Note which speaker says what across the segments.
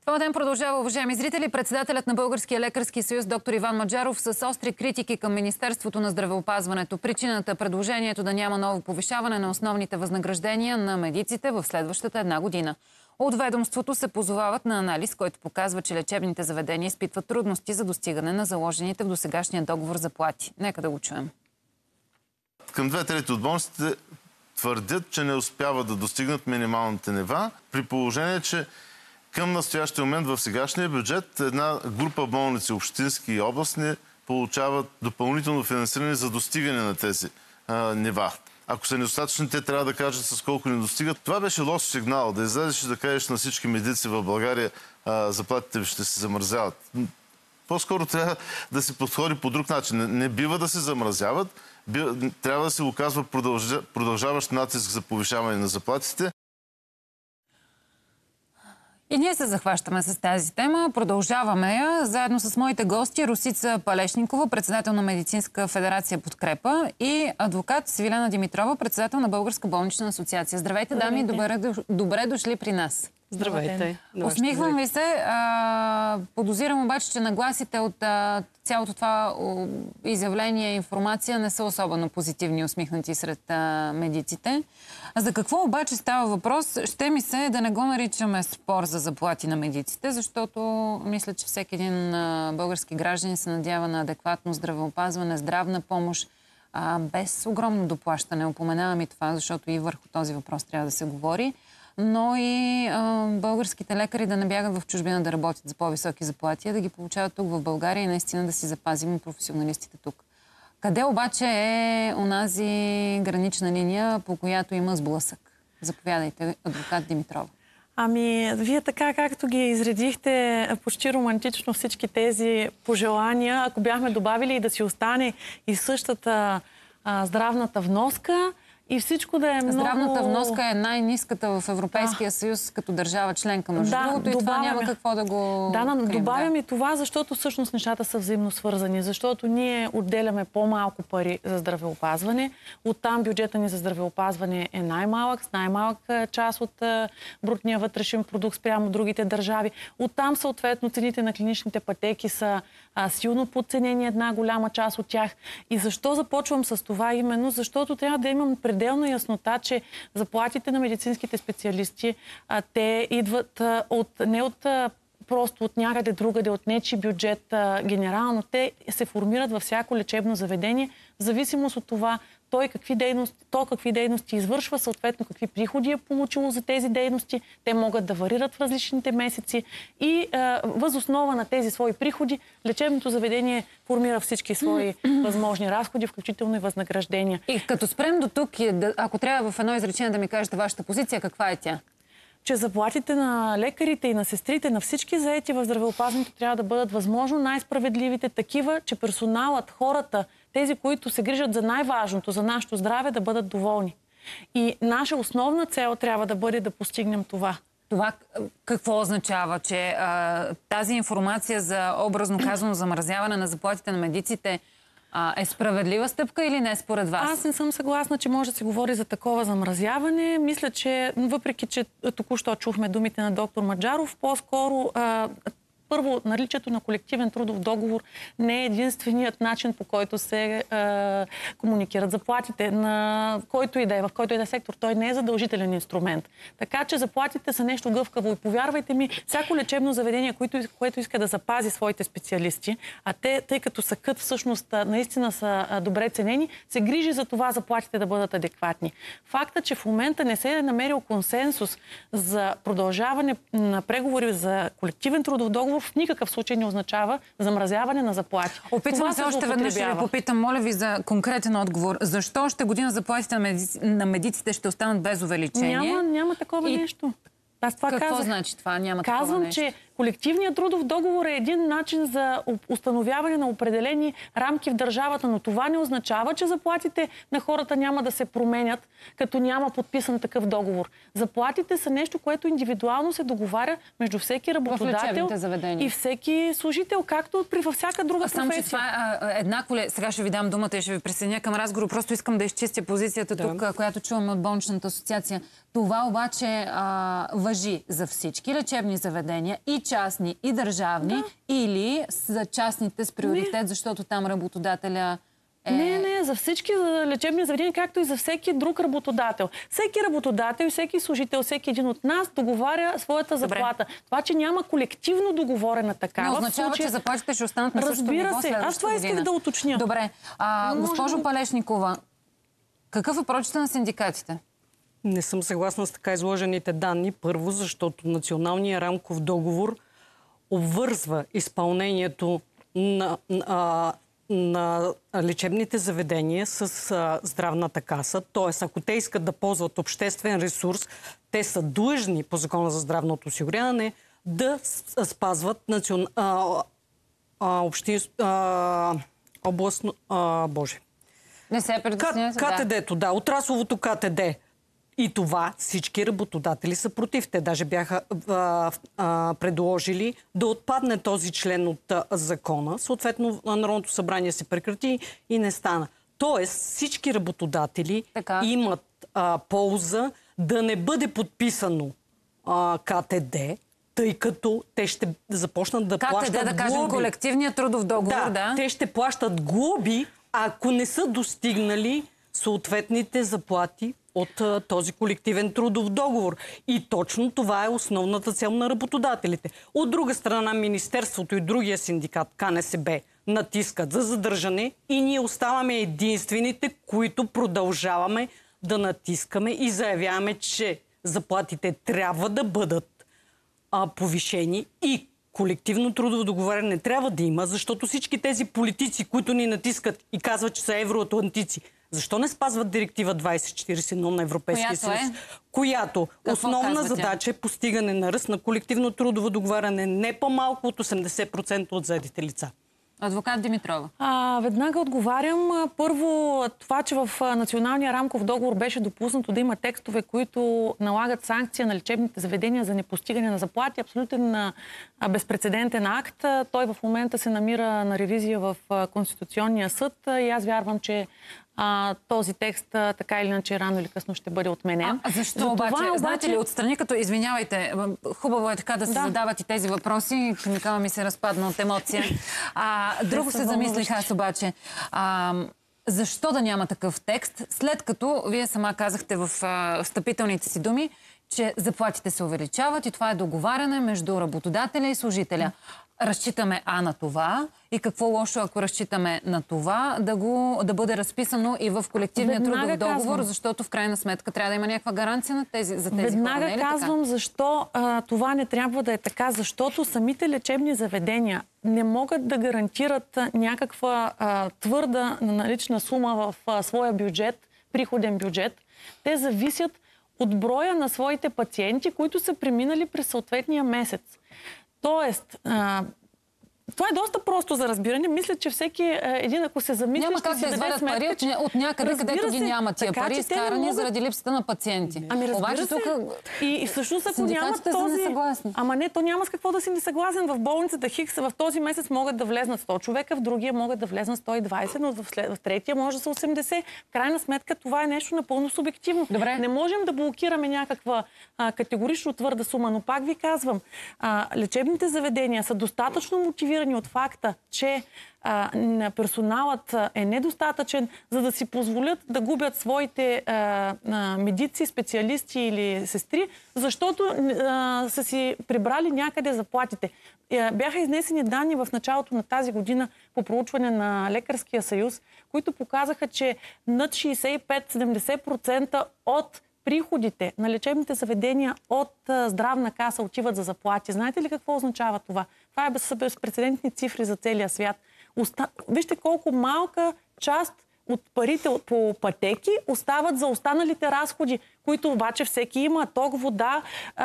Speaker 1: Това ден продължава, уважаеми зрители. Председателят на Българския лекарски съюз доктор Иван Маджаров с остри критики към Министерството на здравеопазването. Причината е предложението да няма ново повишаване на основните възнаграждения на медиците в следващата една година. От ведомството се позовават на анализ, който показва, че лечебните заведения изпитват трудности за достигане на заложените в досегашния договор заплати. Нека да го чуем.
Speaker 2: Към 2/3 от болниците твърдят, че не успяват да достигнат минималните нива, при положение, че към настоящия момент в сегашния бюджет една група болници, общински и областни, получават допълнително финансиране за достигане на тези нива. Ако са недостатъчни, те трябва да кажат с колко не достигат. Това беше лош сигнал, да излезеш и да кажеш на всички медици в България, заплатите ви ще се замразяват. По-скоро трябва да се подходи по друг начин. Не бива да се замразяват, трябва да се оказва продължаващ натиск за повишаване на заплатите.
Speaker 1: И ние се захващаме с тази тема. Продължаваме я заедно с моите гости Росица Палешникова, председател на Медицинска федерация Подкрепа, и адвокат Свилена Димитрова, председател на Българска болнична асоциация. Здравейте, дами, добре дошли при нас.
Speaker 3: Здравейте.
Speaker 1: Усмихвам ви се. Подозирам обаче, че нагласите от цялото това изявление и информация не са особено позитивни и усмихнати сред медиците. За какво обаче става въпрос? Ще ми се да не го наричаме спор за заплати на медиците, защото мисля, че всеки един български гражданин се надява на адекватно здравеопазване, здравна помощ, без огромно доплащане. Упоменавам и това, защото и върху този въпрос трябва да се говори. Но и българските лекари да не бягат в чужбина да работят за по-високи заплати, а да ги получават тук в България и наистина да си запазим професионалистите тук. Къде обаче е онази гранична линия, по която има сблъсък? Заповядайте, адвокат Димитрова.
Speaker 3: Вие така, както ги изредихте почти романтично всички тези пожелания, ако бяхме добавили и да си остане и същата здравната вноска, и всичко да е много...
Speaker 1: Здравната вноска е най-ниската в Европейския съюз като държава членка, между другото, и това няма какво да го...
Speaker 3: Добавям и това, защото всъщност нещата са взаимно свързани, защото ние отделяме по-малко пари за здравеопазване. Оттам бюджета ни за здравеопазване е най-малък, с най-малък част от брутния вътрешен продукт спрямо другите държави. Оттам съответно цените на клиничните пътеки са силно подценени, една голяма част от тях. И защо започвам с това? Именно защото трябва да имам пределна яснота, че заплатите на медицинските специалисти, те идват просто от някъде другаде, от нечи бюджет генерално. Те се формират във всяко лечебно заведение, в зависимост от това какви дейности извършва, съответно какви приходи е получило за тези дейности. Те могат да варират в различните месеци и въз основа на тези свои приходи лечебното заведение формира всички свои възможни разходи, включително и възнаграждения.
Speaker 1: И като спрем до тук, ако трябва в едно изречение да ми кажете вашата позиция, каква е тя?
Speaker 3: Че заплатите на лекарите и на сестрите, на всички заети в здравеопазването трябва да бъдат възможно най-справедливите, такива, че персоналът, хората, тези, които се грижат за най-важното, за нашето здраве, да бъдат доволни. И наша основна цел трябва да бъде да постигнем това.
Speaker 1: Това какво означава? Че тази информация за, образно казано, замразяване на заплатите на медиците е справедлива стъпка или не според вас?
Speaker 3: Аз не съм съгласна, че може да се говори за такова замразяване. Мисля, че въпреки, че току-що чухме думите на доктор Маджаров, по-скоро първо, наличието на колективен трудов договор не е единственият начин, по който се комуникират заплатите на който и да е, в който и да е сектор. Той не е задължителен инструмент. Така че заплатите са нещо гъвкаво и повярвайте ми, всяко лечебно заведение, което иска да запази своите специалисти, а те, тъй като са всъщност наистина са добре ценени, се грижи за това заплатите да бъдат адекватни. Факта, че в момента не се е намерил консенсус за продължаване на преговори за колективен трудов договор, в никакъв случай не означава замразяване на заплати.
Speaker 1: Опитвам се още веднъж да ви попитам, моля ви за конкретен отговор. Защо още година заплатите на медиците ще останат без увеличение?
Speaker 3: Няма такова нещо. Аз това
Speaker 1: Какво
Speaker 3: казах.
Speaker 1: значи това? Няма такова
Speaker 3: Казвам,
Speaker 1: нещо.
Speaker 3: че колективният трудов договор е един начин за установяване на определени рамки в държавата, но това не означава, че заплатите на хората няма да се променят, като няма подписан такъв договор. Заплатите са нещо, което индивидуално се договаря между всеки работодател и всеки служител, както във всяка друга професия.
Speaker 1: Само, че това еднакво ли... Сега ще ви дам думата и ще ви присъединя към разговор. Просто искам да изчистя позицията тук, която чуваме от болничната асоциация. Това обаче важи за всички лечебни заведения и частни, и държавни, или за частните с приоритет, защото там работодателя
Speaker 3: Не, за всички лечебни заведения, както и за всеки друг работодател. Всеки работодател, всеки служител, всеки един от нас договаря своята заплата. Това, че няма колективно договорена такава...
Speaker 1: Не означава, че заплатите ще останат на същото ниво следващата година.
Speaker 3: Аз това исках да уточня.
Speaker 1: Добре. Госпожо Палешникова, какъв е прочитът на синдикатите?
Speaker 4: Не съм съгласна с така изложените данни. Първо, защото Националният рамков договор обвързва изпълнението на лечебните заведения с здравната каса. Тоест, ако те искат да ползват обществен ресурс, те са длъжни по Закона за здравното осигуряване да спазват областно...
Speaker 1: Не се притеснявате.
Speaker 4: КТД-то, да, отрасловото КТД. И това всички работодатели са против. Те даже бяха предложили да отпадне този член от закона. Съответно, Народното събрание се прекрати и не стана. Тоест, всички работодатели имат полза да не бъде подписано КТД, тъй като те ще започнат да плащат глоби.
Speaker 1: КТД, да кажем, колективният трудов договор, да.
Speaker 4: Те ще плащат глоби, ако не са достигнали съответните заплати от този колективен трудов договор. И точно това е основната цел на работодателите. От друга страна, Министерството и другия синдикат, КНСБ, натискат за задържане и ние оставаме единствените, които продължаваме да натискаме и заявяваме, че заплатите трябва да бъдат повишени и колективно трудово договаряне трябва да има, защото всички тези политици, които ни натискат и казват, че са евроатлантици, защо не спазват директива 2041 на Европейския съюз? Която основна задача е постигане на ръст на колективно трудово договаряне не по-малко от 80% от заетите лица.
Speaker 1: Адвокат Димитрова.
Speaker 3: Веднага отговарям. Първо, това, че в Националния рамков договор беше допуснато да има текстове, които налагат санкция на лечебните заведения за непостигане на заплати, абсолютен безпрецедентен акт. Той в момента се намира на ревизия в Конституционния съд и аз вярвам, че този текст така или иначе рано или късно ще бъде отменен.
Speaker 1: Защо обаче? Знаете ли, отстрани като, извинявайте, хубаво е така да се задават и тези въпроси, химикала ми се разпадна от емоция. Друго се замислих аз обаче. Защо да няма такъв текст, след като вие сама казахте в встъпителните си думи, че заплатите се увеличават и това е договаряне между работодателя и служителя. Разчитаме на това и какво лошо, ако разчитаме на това, да бъде разписано и в колективния трудов договор, защото в крайна сметка трябва да има някаква гаранция за тези
Speaker 3: веднага
Speaker 1: хора.
Speaker 3: Казвам защо това не трябва да е така, защото самите лечебни заведения не могат да гарантират някаква твърда налична сума в своя бюджет, приходен бюджет. Те зависят от броя на своите пациенти, които са преминали през съответния месец. Тоест, това е доста просто за разбиране. Мисля, че всеки един, ако се замисли,
Speaker 1: няма как да извадят пари от някъде, където ги няма тия пари, изкарани заради липсата на пациенти.
Speaker 3: Обаче тук и всъщност ако нямат този... Ама не, то няма с какво да си несъгласен. В болницата Хикс в този месец могат да влезнат 100 човека, в другия могат да влезнат 120, но в третия може да са 80. В крайна сметка това е нещо напълно субективно.
Speaker 1: Добре.
Speaker 3: Не можем да блокираме някаква категорично твърда сума, но пак ви казвам, лечебните заведения са достатъчно мотивирани от факта, че персоналът е недостатъчен, за да си позволят да губят своите медици, специалисти или сестри, защото са си прибрали някъде заплатите. Бяха изнесени данни в началото на тази година по проучване на Лекарския съюз, които показаха, че над 65-70% от приходите на лечебните заведения от здравна каса отиват за заплати. Знаете ли какво означава това? Това са безпрецедентни цифри за целия свят. Вижте колко малка част от парите по пътеки остават за останалите разходи, които обаче всеки има. Ток, вода,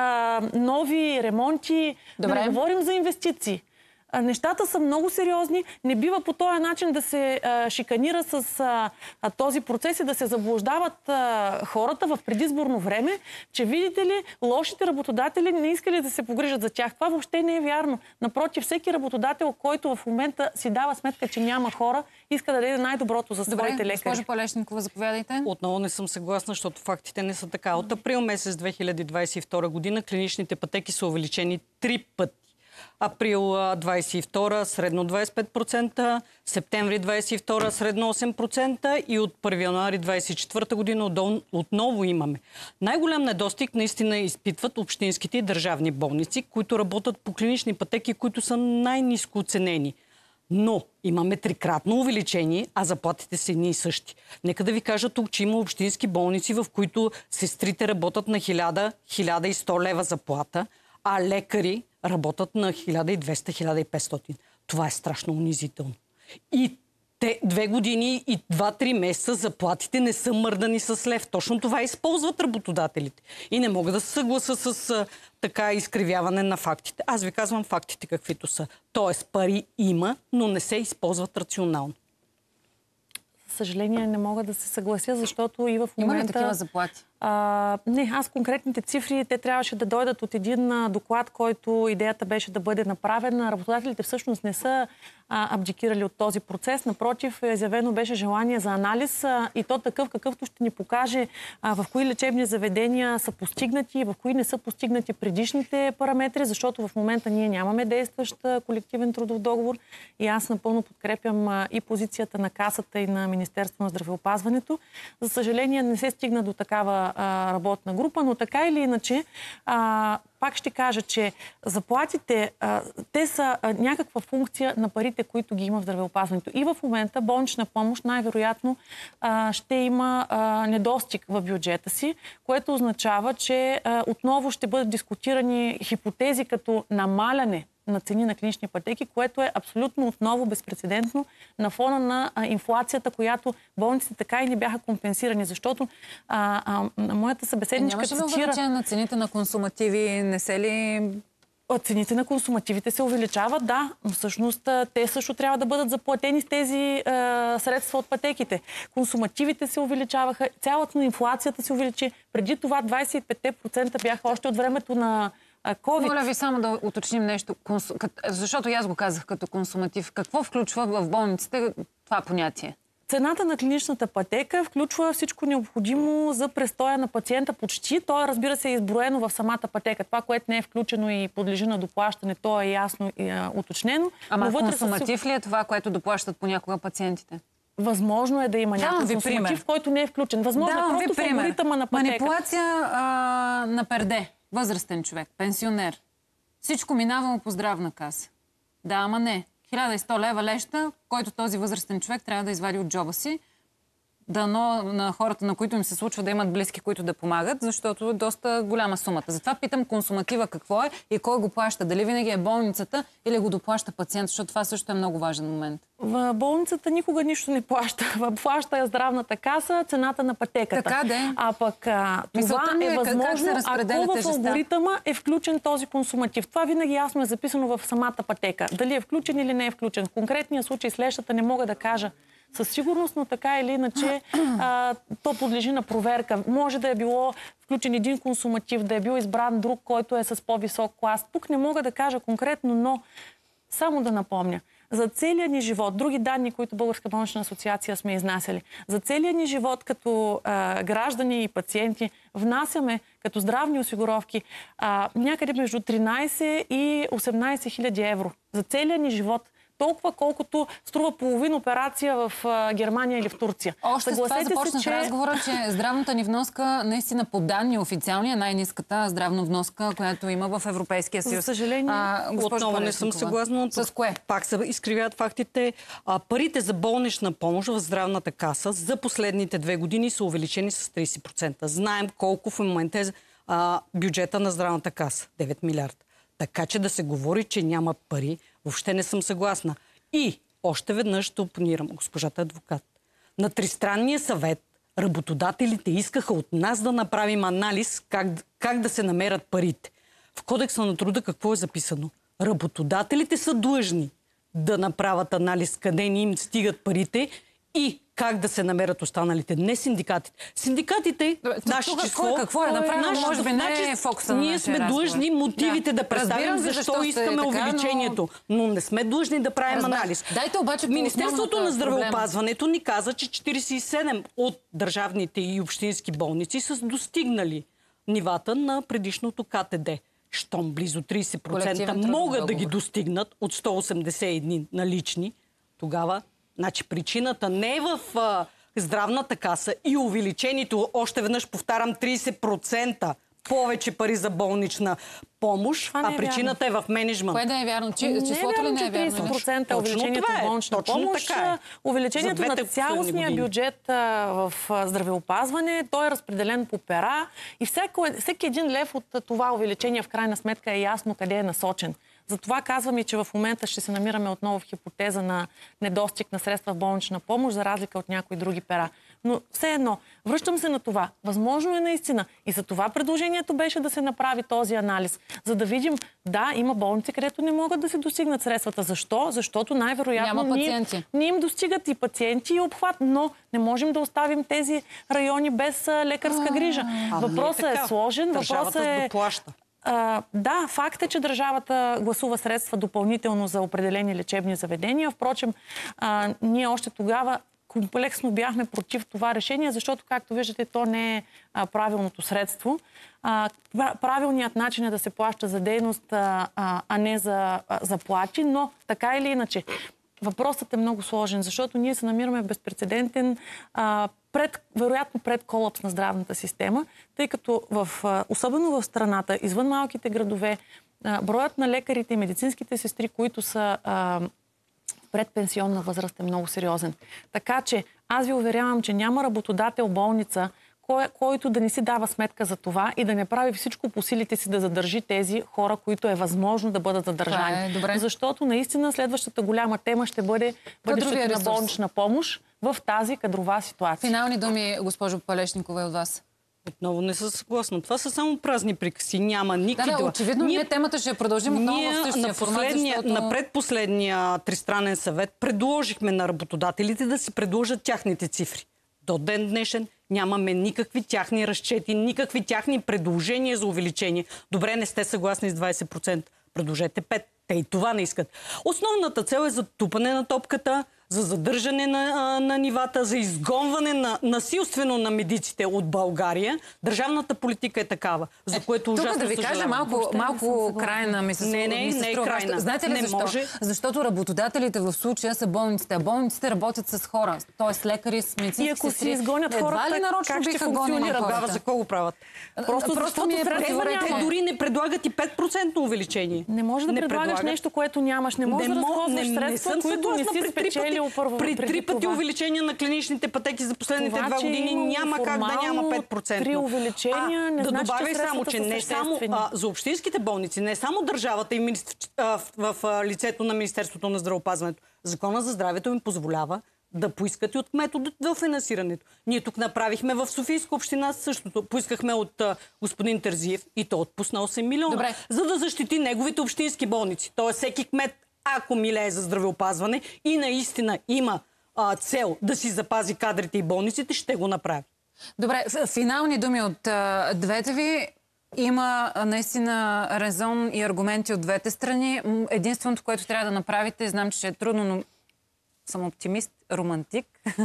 Speaker 3: нови ремонти. Да не говорим за инвестиции. Нещата са много сериозни. Не бива по този начин да се шиканира с този процес и да се заблуждават хората в предизборно време, че видите ли, лошите работодатели не искали да се погрижат за тях. Това въобще не е вярно. Напротив, всеки работодател, който в момента си дава сметка, че няма хора, иска да даде най-доброто за своите лекари.
Speaker 1: Госпожо Палешникова, заповядайте.
Speaker 4: Отново не съм съгласна, защото фактите не са така. От април месец 2022 година клиничните пътеки са увеличени 3 пъти. Април 22 средно 25%, септември 22 средно 8% и от 1 януари 24 година отново имаме. Най-голям недостиг наистина изпитват общинските и държавни болници, които работят по клинични пътеки, които са най-ниско оценени. Но имаме трикратно увеличение, а заплатите са едни и същи. Нека да ви кажа тук, че има общински болници, в които сестрите работят на 1000-1100 лева заплата, а лекари работят на 1200-1500. Това е страшно унизително. И те 2 години и 2-3 месеца заплатите не са мърдани с лев. Точно това използват работодателите. И не мога да се съгласа с така изкривяване на фактите. Аз ви казвам фактите каквито са. Тоест пари има, но не се използват рационално.
Speaker 3: За съжаление не мога да се съглася, защото и в момента...
Speaker 1: Има ли такива заплати?
Speaker 3: Не, аз конкретните цифри, те трябваше да дойдат от един доклад, който идеята беше да бъде направена. Работодателите всъщност не са абдикирали от този процес. Напротив, изявено беше желание за анализ и то такъв, какъвто ще ни покаже в кои лечебни заведения са постигнати, в кои не са постигнати предишните параметри, защото в момента ние нямаме действащ колективен трудов договор и аз напълно подкрепям и позицията на Касата и на Министерството на здравеопазването. За съжаление не се стигна до такава работна група, но така или иначе пак ще кажа, че заплатите, те са някаква функция на парите, които ги има в здравеопазването. И в момента болнична помощ най-вероятно ще има недостиг в бюджета си, което означава, че отново ще бъдат дискутирани хипотези като намаляне на цени на клинични пътеки, което е абсолютно отново безпрецедентно на фона на инфлацията, която болниците така и не бяха компенсирани. Защото моята събеседничка
Speaker 1: цитира... Нямаше ли увеличение на цените на консумативи? Не се ли...
Speaker 3: Цените на консумативите се увеличават, да, но всъщност те също трябва да бъдат заплатени с тези средства от пътеките. Консумативите се увеличаваха, цялата на инфлацията се увеличи. Преди това 25% бяха още от времето на COVID.
Speaker 1: Моля ви само да уточним нещо, защото аз го казах като консуматив. Какво включва в болниците това понятие?
Speaker 3: Цената на клиничната пътека включва всичко необходимо за престоя на пациента почти. То, разбира се, е изброено в самата пътека. Това, което не е включено и подлежи на доплащане, то е ясно и уточнено.
Speaker 1: Ама консуматив ли е това, което доплащат понякога пациентите?
Speaker 3: Възможно е да има някакъв консуматив, който не е включен. Възможно е просто в алгоритъма на пътека.
Speaker 1: Манипулация на перде. Възрастен човек, пенсионер. Всичко минава му по здравна каса. Да, ама не. 1100 лева леща, който този възрастен човек трябва да извади от джоба си. Дано на хората, на които им се случва да имат близки, които да помагат, защото е доста голяма сумата. Затова питам консуматива какво е и кой го плаща. Дали винаги е болницата или го доплаща пациент, защото това също е много важен момент.
Speaker 3: В болницата никога нищо не плаща. Плаща здравната каса, цената на пътеката.
Speaker 1: Така де.
Speaker 3: А пък това е възможно, ако в алгоритъма е включен този консуматив. Това винаги ясно е записано в самата пътека. Дали е включен или не е включен. В конкретния случай с лещата не мога да кажа със сигурност, но така или иначе то подлежи на проверка. Може да е било включен един консуматив, да е бил избран друг, който е с по-висок клас. Тук не мога да кажа конкретно, но само да напомня. За целия ни живот, други данни, които Българска болнична асоциация сме изнасяли, за целия ни живот като граждани и пациенти внасяме като здравни осигуровки някъде между 13 и 18 хиляди евро. За целия ни живот. Толкова, колкото струва половин операция в Германия или в Турция.
Speaker 1: Още с това започнах разговора, че здравната ни вноска наистина по данни официални е най-ниската здравна вноска, която има в Европейския съюз.
Speaker 3: За съжаление,
Speaker 4: отново не съм съгласна.
Speaker 1: С кое?
Speaker 4: Пак се изкривяват фактите. Парите за болнична помощ в здравната каса за последните 2 години са увеличени с 30%. Знаем колко в момента е бюджета на здравната каса. 9 милиарда. Така че да се говори, че няма пари, въобще не съм съгласна. И още веднъж ще опонирам госпожата адвокат. На тристранния съвет работодателите искаха от нас да направим анализ как да се намерят парите. В Кодекса на труда какво е записано? Работодателите са длъжни да направят анализ къде ни им стигат парите и как да се намерят останалите. Не синдикатите. Синдикатите, наше число...
Speaker 1: Какво е направено? Може би не е фокуса на
Speaker 4: ние сме длъжни мотивите да представим защо искаме увеличението. Но не сме длъжни да правим анализ.
Speaker 1: Дайте обаче
Speaker 4: Министерството на здравеопазването ни каза, че 47 от държавните и общински болници са достигнали нивата на предишното КТД. щом близо 30% могат да ги достигнат от 181 налични, тогава, значи причината не е в здравната каса и увеличението, още веднъж повтарям, 30% повече пари за болнична помощ, а причината е в мениджмънт.
Speaker 1: Кое да е вярно? Числото ли не е вярно?
Speaker 3: 30% увеличението в болнична помощ, увеличението на цялостния бюджет в здравеопазване, той е разпределен по пера и всеки един лев от това увеличение в крайна сметка е ясно къде е насочен. Затова казваме, че в момента ще се намираме отново в хипотеза на недостиг на средства в болнична помощ, за разлика от някои други пера. Но все едно, връщам се на това. Възможно е наистина. И за това предложението беше да се направи този анализ. За да видим, да, има болници, където не могат да се достигнат средствата. Защо? Защото най-вероятно не им достигат и пациенти и обхват, но не можем да оставим тези райони без лекарска грижа. Въпросът е сложен. Въпросът е...
Speaker 4: доплаща.
Speaker 3: Да, факт е, че държавата гласува средства допълнително за определени лечебни заведения. Впрочем, ние още тогава комплексно бяхме против това решение, защото, както виждате, то не е правилното средство. Правилният начин е да се плаща за дейност, а не за заплати, но така или иначе. Въпросът е много сложен, защото ние се намираме в безпрецедентен, вероятно пред колапс на здравната система, тъй като особено в страната, извън малките градове, броят на лекарите и медицинските сестри, които са предпенсионна възраст, е много сериозен. Така че аз ви уверявам, че няма работодател болница, който да не си дава сметка за това и да не прави всичко по силите си да задържи тези хора, които е възможно да бъдат задържани. Защото наистина следващата голяма тема ще бъде бъдещето на болнична помощ в тази кадрова ситуация.
Speaker 1: Финални думи, госпожо Палешникова, от вас.
Speaker 4: Отново не съм съгласна. Това са само празни приказки. Няма никакви дела.
Speaker 1: Очевидно, ние темата ще продължим отново в същия формат, защото...
Speaker 4: На предпоследния тристранен съвет предложихме на работодателите да си предложат тяхните цифри. До ден днешен нямаме никакви тяхни разчети, никакви тяхни предложения за увеличение. Добре, не сте съгласни с 20%. Предложете 5%. Те и това не искат. Основната цел е за тупане на топката, за задържане на нивата, за изгонване насилствено на медиците от България. Държавната политика е такава, за което ужасно
Speaker 1: съжалявам. Тук да ви кажа малко крайна ми се струва.
Speaker 4: Не е крайна.
Speaker 1: Знаете ли защо? Защото работодателите в случая са болниците, а болниците работят с хора, т.е. лекари, с медицински сестри.
Speaker 3: И ако си изгонят хората, как ще функционира?
Speaker 4: Тогава за кого правят? Просто ми е те дори не предлагат и 5% увеличение.
Speaker 3: Не може да предлагаш нещо, което нямаш. Не може да разходваш средства, които не си спечелил първо.
Speaker 4: При 3 пъти увеличение на клиничните пътеки за последните 2 години няма как да няма 5%.
Speaker 3: При увеличения не значи,
Speaker 4: добавя само, че не само за общинските болници, не само държавата и в лицето на Министерството на здравеопазването. Закона за здравето им позволява да поискат и от кметовете до финансирането. Ние тук направихме в Софийска община същото. Поискахме от господин Терзиев и то отпусна 8 милиона, за да защити неговите общински болници. Тоест всеки кмет, ако милее за здравеопазване и наистина има цел да си запази кадрите и болниците, ще го направи.
Speaker 1: Добре, финални думи от двете ви. Има наистина резон и аргументи от двете страни. Единственото, което трябва да направите, знам, че ще е трудно, но съм оптимист, романтик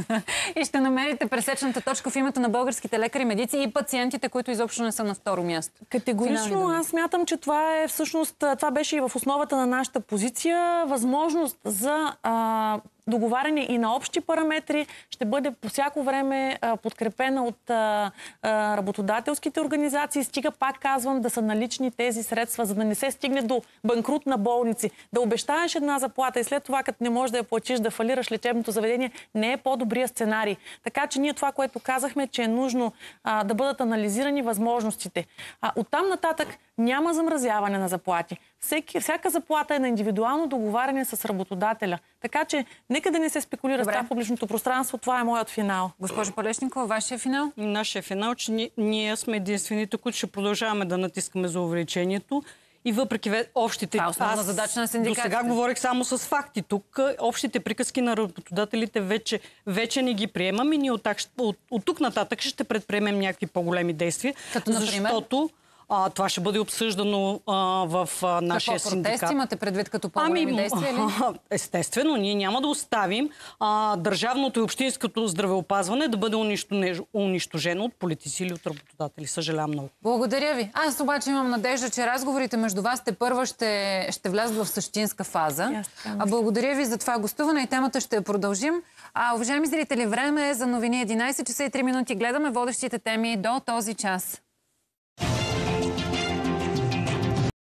Speaker 1: и ще намерите пресечната точка в името на българските лекари, медици и пациентите, които изобщо не са на второ място.
Speaker 3: Категорично аз смятам, че това е всъщност, това беше и в основата на нашата позиция. Възможност за договаряне и на общи параметри ще бъде по всяко време подкрепена от работодателските организации. Стига, пак казвам, да са налични тези средства, за да не се стигне до банкрут на болници. Да обещаеш една заплата и след това, като не можеш да я платиш, да фалираш лечебното заведение, не е по-добрия сценарий. Така че ние това, което казахме, че е нужно да бъдат анализирани възможностите. Оттам нататък няма замразяване на заплати. Всяка заплата е на индивидуално договаряне с работодателя. Така че нека да не се спекулира с това в публичното пространство. Това е моят финал.
Speaker 1: Госпожо Палешникова, вашия финал?
Speaker 4: Нашия финал, че ние сме единствените, които ще продължаваме да натискаме за увеличението. И въпреки общите...
Speaker 1: Това е основна задача на синдикатите.
Speaker 4: До сега говорих само с факти. Тук общите приказки на работодателите вече не ги приемам и ние от тук нататък ще предприемем някакви по-големи действия.
Speaker 1: Като, например?
Speaker 4: Защото Това ще бъде обсъждано в нашия
Speaker 1: Какво,
Speaker 4: синдикат.
Speaker 1: протести имате предвид като по-големи действия ли?
Speaker 4: Естествено, ние няма да оставим държавното и общинското здравеопазване да бъде унищожено от политици или от работодатели. Съжалявам много.
Speaker 1: Благодаря ви. Аз обаче имам надежда, че разговорите между вас тепърва ще влязат в същинска фаза. Благодаря ви за това гостуване и темата ще я продължим. Уважаеми зрители, време е за новини 11 часа и 3 минути. Гледаме водещите теми до този час.